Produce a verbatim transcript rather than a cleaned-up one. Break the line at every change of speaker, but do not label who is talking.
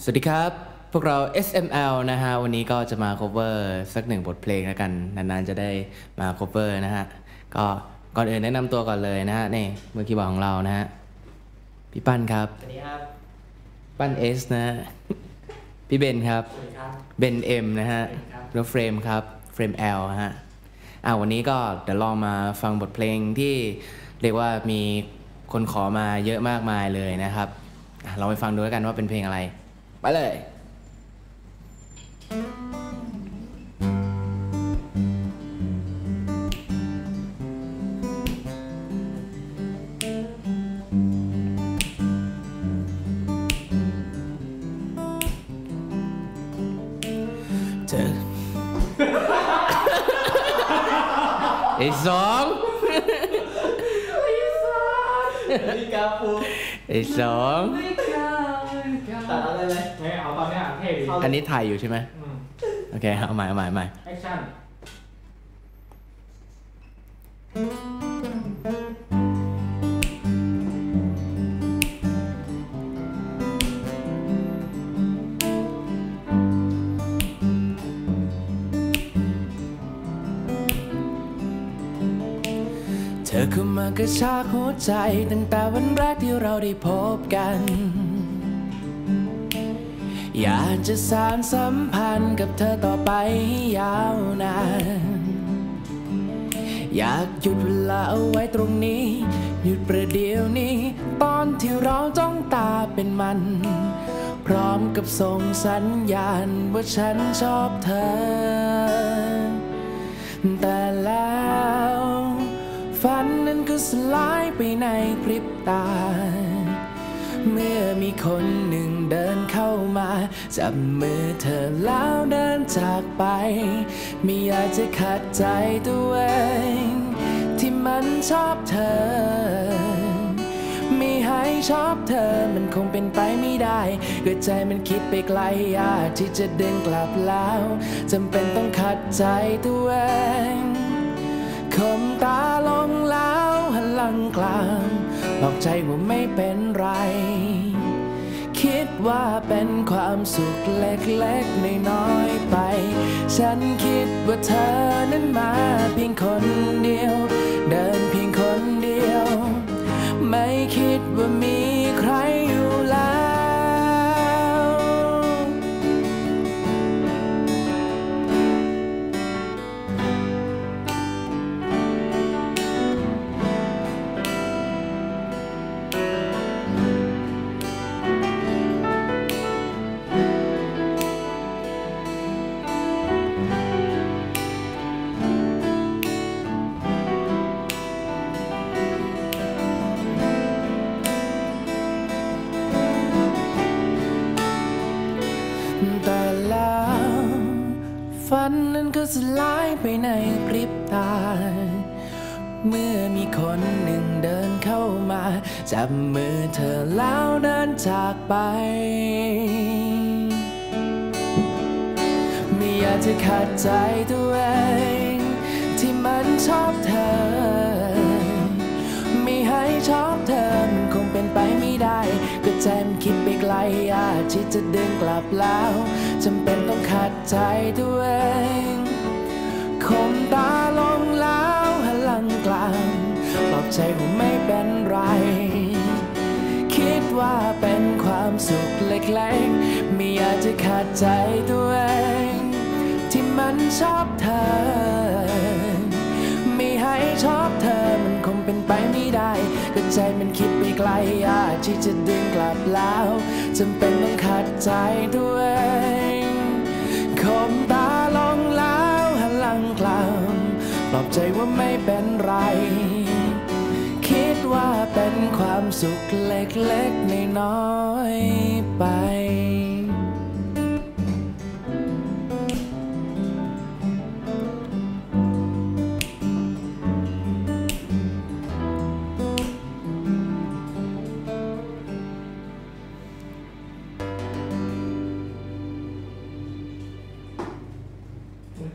สวัสดีครับพวกเรา เอส เอ็ม แอล นะฮะวันนี้ก็จะมา cover สักหนึ่งบทเพลงแล้วกันนานๆจะได้มา cover นะฮะก็ก่อนอื่นแนะนำตัวก่อนเลยนะฮะนี่มือคีย์บอร์ดของเรานะฮะพี่ปั้นครับ
สวัสดีครับ
ปั้น S นะฮะพี่เบนครับ
สวัสดีครับ
เบน M นะฮะแล้วเฟรมครับเฟรม L ฮะอ่าวันนี้ก็เดี๋ยวลองมาฟังบทเพลงที่เรียกว่ามีคนขอมาเยอะมากมายเลยนะครับเราไปฟังดูแล้วกันว่าเป็นเพลงอะไรไปเลยเธอไอ้สอง
นี่กาฟู
ไอ้สอง
ตัดอะไรเลยไม่เอาตอนนี้เท่ดี
อันนี้ถ่ายอยู่ใช่ไหมโอเคเอาใหม่เอาใหม่เอาใหม่
แอคชั่น
เธอเข้ามากระชากหัวใจตั้งแต่วันแรกที่เราได้พบกันอยากจะสานสัมพันธ์กับเธอต่อไปให้ยาวนานอยากหยุดเวลาเอาไว้ตรงนี้หยุดประเดี๋ยวนี้ตอนที่เราจ้องตาเป็นมันพร้อมกับส่งสัญญาณว่าฉันชอบเธอแต่แล้วฝันนั้นก็สลายไปในพริบตาเมื่อมีคนหนึ่งเดินเข้ามาจับมือเธอแล้วเดินจากไปไม่อยากจะขัดใจตัวเองที่มันชอบเธอไม่ให้ชอบเธอมันคงเป็นไปไม่ได้เกิดใจมันคิดไปไกลอยากที่จะเดินกลับแล้วจำเป็นต้องขัดใจตัวเองคมตาลงแล้วหันหลังกลางบอกใจว่าไม่เป็นไรคิดว่าเป็นความสุขเล็กๆน้อยๆไปฉันคิดว่าเธอนั้นมาเพียงคนเดียวเดินเพียงคนเดียวไม่คิดว่ามีใครอยู่แล้วแต่แล้วฝันนั้นก็สลายไปในพริบตาเมื่อมีคนหนึ่งเดินเข้ามาจับมือเธอแล้วเดินจากไปไม่อยากจะขัดใจตัวเองที่มันชอบเธอไม่ให้ชอบเธอมันคงเป็นไปไม่ได้ก็ใจมันคิดไปไกลอยากที่จะเดินกลับแล้วจำเป็นต้องขัดใจตัวเองคมตาลงแล้วหันหลังกลางปลอบใจว่าไม่เป็นไรคิดว่าเป็นความสุขเล็กๆไม่อยากจะขัดใจตัวเองที่มันชอบเธอไม่ให้ชอบเธอมันคงเป็นไปไม่ได้ก็ใจมันคิดไปไกลอยากที่จะดึงกลับแล้วจำเป็นต้องขัดใจตัวเองคมตาลงแล้วหันหลังกลางปลอบใจว่าไม่เป็นไรคิดว่าเป็นความสุขเล็กๆน้อยๆไป